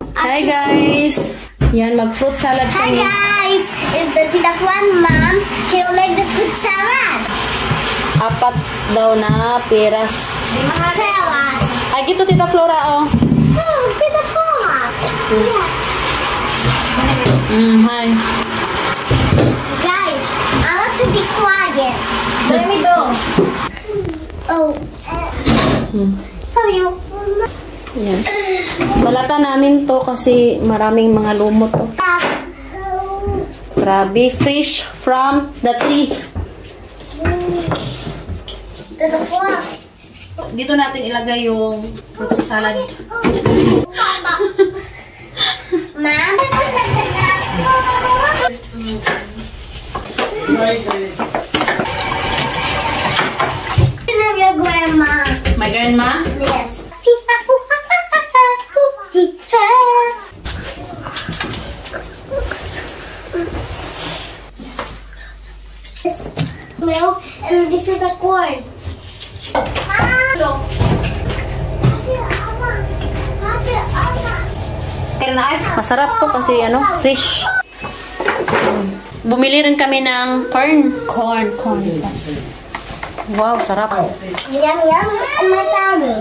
Hi guys! Yan, mag-fruit salad Hi kami. guys! It's the Tita Juan mom. Can you make the fruit salad? 4 daw na piras. Peras. Ay, gito Tita Flora, oh. Oh, Tita Flora. Yeah. Hi. Guys, I want to be quiet. Let me go. Oh. How are you? Yan. Balata namin to kasi maraming mga lumot to. Grabe, fresh from the tree. Tita Flora. Dito natin ilagay yung fruit salad. Ma'am? I love your grandma. My grandma? Yes. This milk and this is a corn. Masarap to kasi ano, fresh. Bumili rin kami ng corn. Wow, sarap. Yum yum and my tummy.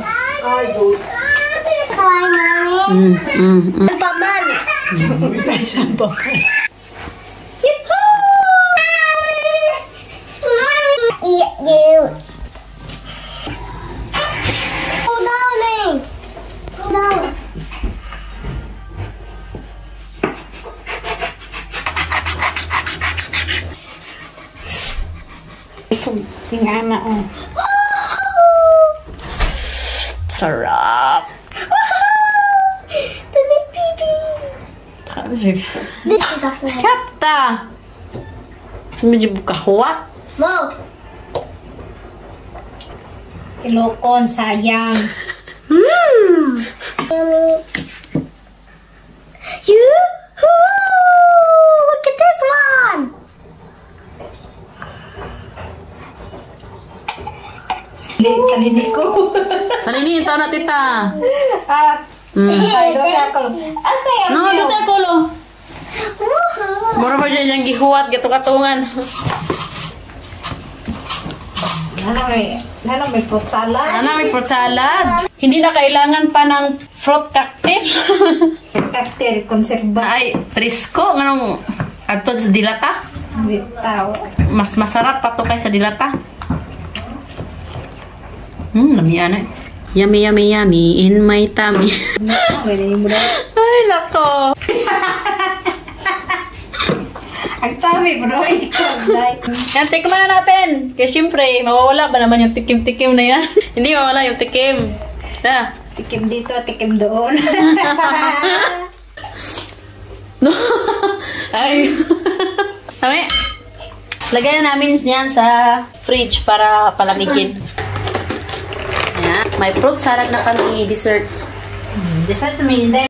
Hi, mommy. Paman. Eat you. Oh, darling. Oh, darling. Tingnan na, oh. Sarap. The big baby. Chapta. Medyo kahwa. Mo. Ilokon, sayang. Yummy. Look at this one. Sa linig ko. Salini, ito na tita. Ay, doon ako. Asa yan? No, dito ako lo. Mura ba dyan yung gihuwat, gito katungan. Nana may fruit salad. May fruit salad. Hindi na kailangan pa ng fruit cocktail. Cocktail, konserba. Ay, presko. Anong, ato sa dilata? Bitaw. Mas masarap pa to kaysa dilata. Lamian eh. Yummy, yummy, yummy in my tummy. Ay, nako. Ang tami, bro. Yan, tikman na natin. Kasi syempre, mawawala ba naman yung tikim-tikim na yan? Hindi mawala yung tikim. Da. Tikim dito, tikim doon. Ay. Kami, lagyan na namin yan sa fridge para palamigin. Ayan. May fruit salad na kami, dessert. Dessert namin,